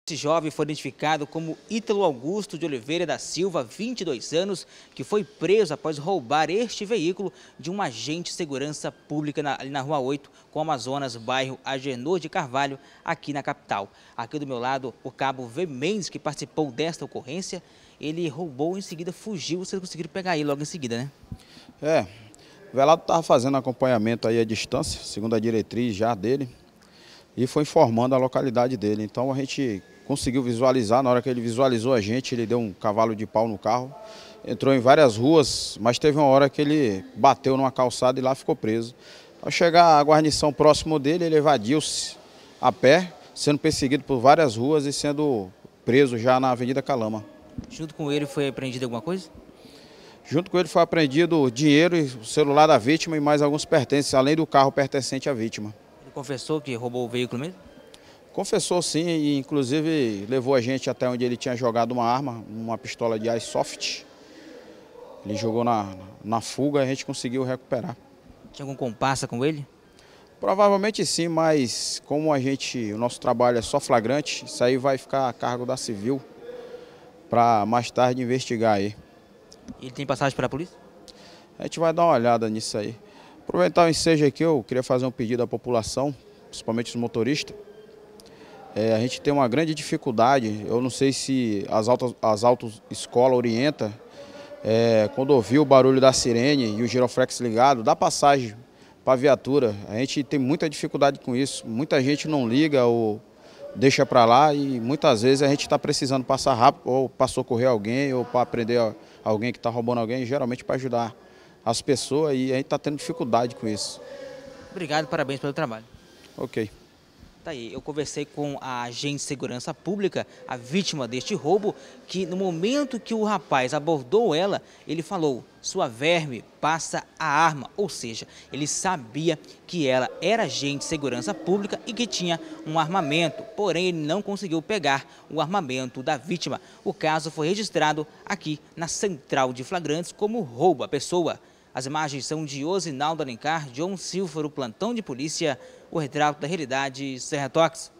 Esse jovem foi identificado como Ítalo Augusto de Oliveira da Silva, 22 anos, que foi preso após roubar este veículo de um agente de segurança pública ali na Rua 8, com Amazonas, bairro Agenor de Carvalho, aqui na capital. Aqui do meu lado, o cabo V. Mendes, que participou desta ocorrência, ele roubou e em seguida fugiu. Vocês conseguiram pegar ele logo em seguida, né? O velado estava fazendo acompanhamento aí à distância, segundo a diretriz já dele, e foi informando a localidade dele. Então a gente conseguiu visualizar, na hora que ele visualizou a gente, ele deu um cavalo de pau no carro, entrou em várias ruas, mas teve uma hora que ele bateu numa calçada e lá ficou preso. Ao chegar à guarnição próximo dele, ele evadiu-se a pé, sendo perseguido por várias ruas e sendo preso já na Avenida Calama. Junto com ele foi apreendida alguma coisa? Junto com ele foi apreendido dinheiro e o celular da vítima e mais alguns pertences, além do carro pertencente à vítima. Ele confessou que roubou o veículo mesmo? Confessou sim, e inclusive levou a gente até onde ele tinha jogado uma arma, uma pistola de airsoft. Ele jogou na fuga e a gente conseguiu recuperar. Tinha algum comparsa com ele? Provavelmente sim, mas como o nosso trabalho é só flagrante, isso aí vai ficar a cargo da Civil para mais tarde investigar aí. Ele tem passagem para a polícia? A gente vai dar uma olhada nisso aí. Aproveitar o ensejo aqui, eu queria fazer um pedido à população, principalmente os motoristas. A gente tem uma grande dificuldade, eu não sei se as autoescolas orientam, quando ouvir o barulho da sirene e o giroflex ligado, dá passagem para a viatura. A gente tem muita dificuldade com isso, muita gente não liga ou deixa para lá e muitas vezes a gente está precisando passar rápido ou para socorrer alguém ou para prender alguém que está roubando alguém, geralmente para ajudar as pessoas, e a gente está tendo dificuldade com isso. Obrigado, parabéns pelo trabalho. Ok. Tá aí, eu conversei com a agente de segurança pública, a vítima deste roubo, que no momento que o rapaz abordou ela, ele falou: "Sua verme, passa a arma", ou seja, ele sabia que ela era agente de segurança pública e que tinha um armamento, porém ele não conseguiu pegar o armamento da vítima. O caso foi registrado aqui na Central de Flagrantes como roubo à pessoa. As imagens são de Osinaldo Alencar, John Silva, o plantão de polícia, o retrato da realidade, Serra Toques.